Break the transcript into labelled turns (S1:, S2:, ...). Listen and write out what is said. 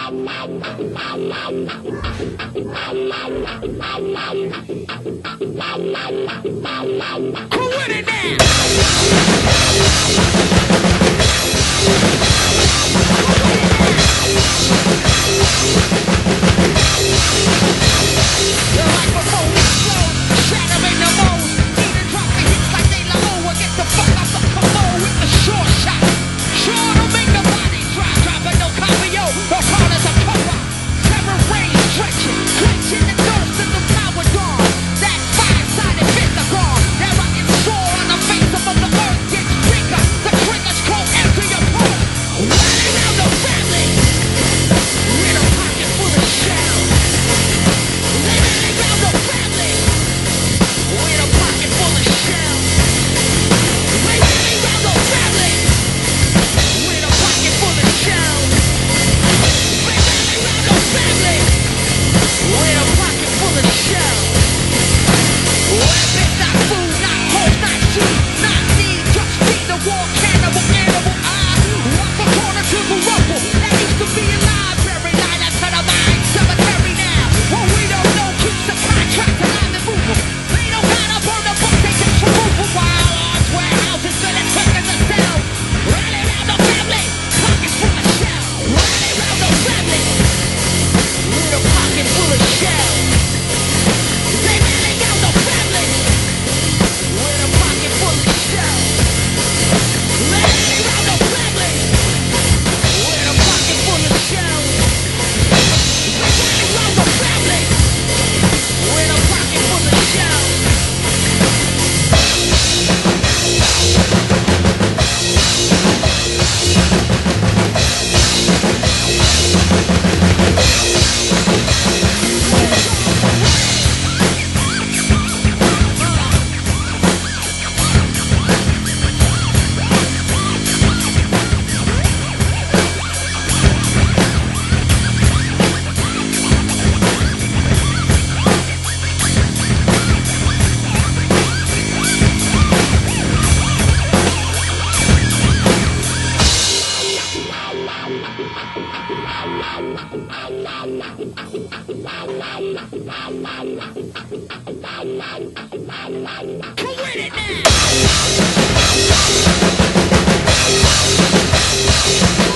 S1: Who with it now? The microphone explodes, shattering the mold. Even dropping hits like they low. Get the fuck off the commode with the short shot. Sure to make the body drop, dropping no copio. The corners of power. Terror rain stretching, clutching the ghost of the power dawn. That five-sided pentagon. That rocket soar on the face of the earth gets bigger. The triggers cold empty your pulse. Running around the family with a pocket full of shells. Running around the family with a pocket full of shells. Running around the family with a pocket full of shells. Running around the family with a pocket full of shells. Weapons, not food, not hope, not shoes, not need, just feed the war cannibal animal. Walk from corner to the rubble. That used to be a library, line out to the mine cemetery now. What we don't know keeps the contract alive and moving. They don't gotta burn the book, they just remove them. While ours warehouses for the chickens and cells. Rally around the family, pockets full of shells. Rally around the family with a pocket full of shells. They rally around the family with a pocket full of shells. Rally around the family with a pocket full of shells. Rally around the family with a pocket full of shells. Come with it now!